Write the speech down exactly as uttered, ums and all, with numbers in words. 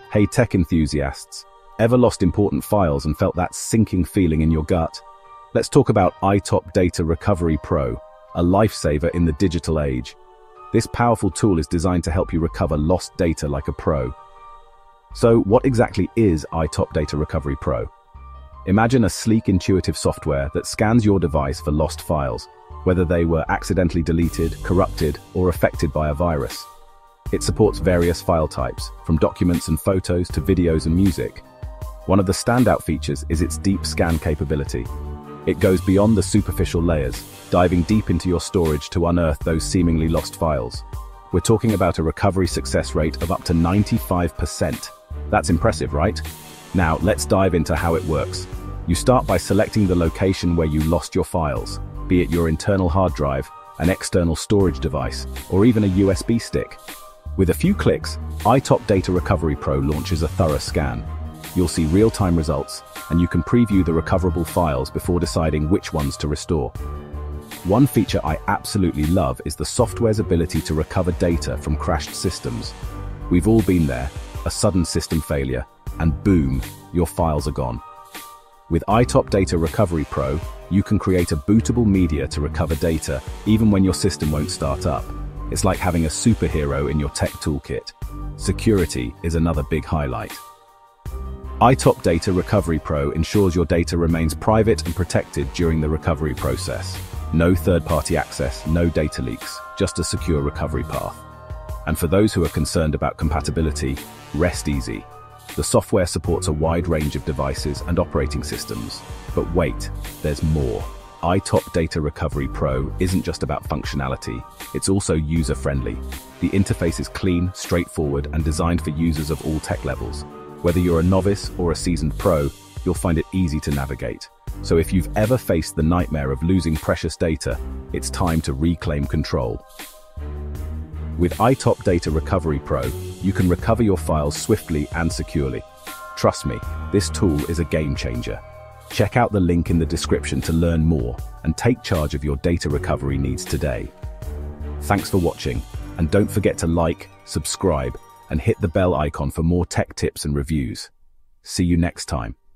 Hey tech enthusiasts, ever lost important files and felt that sinking feeling in your gut? Let's talk about iTop Data Recovery Pro, a lifesaver in the digital age. This powerful tool is designed to help you recover lost data like a pro. So, what exactly is iTop Data Recovery Pro? Imagine a sleek, intuitive software that scans your device for lost files, whether they were accidentally deleted, corrupted, or affected by a virus. It supports various file types, from documents and photos to videos and music. One of the standout features is its deep scan capability. It goes beyond the superficial layers, diving deep into your storage to unearth those seemingly lost files. We're talking about a recovery success rate of up to ninety-five percent. That's impressive, right? Now, let's dive into how it works. You start by selecting the location where you lost your files, be it your internal hard drive, an external storage device, or even a U S B stick. With a few clicks, iTop Data Recovery Pro launches a thorough scan. You'll see real-time results, and you can preview the recoverable files before deciding which ones to restore. One feature I absolutely love is the software's ability to recover data from crashed systems. We've all been there, a sudden system failure, and boom, your files are gone. With iTop Data Recovery Pro, you can create a bootable media to recover data, even when your system won't start up. It's like having a superhero in your tech toolkit. Security is another big highlight. iTop Data Recovery Pro ensures your data remains private and protected during the recovery process. No third-party access, no data leaks, just a secure recovery path. And for those who are concerned about compatibility, rest easy. The software supports a wide range of devices and operating systems. But wait, there's more. iTop Data Recovery Pro isn't just about functionality, it's also user-friendly. The interface is clean, straightforward, and designed for users of all tech levels. Whether you're a novice or a seasoned pro, you'll find it easy to navigate. So if you've ever faced the nightmare of losing precious data, it's time to reclaim control. With iTop Data Recovery Pro, you can recover your files swiftly and securely. Trust me, this tool is a game changer. Check out the link in the description to learn more and take charge of your data recovery needs today. Thanks for watching, and don't forget to like, subscribe, and hit the bell icon for more tech tips and reviews. See you next time.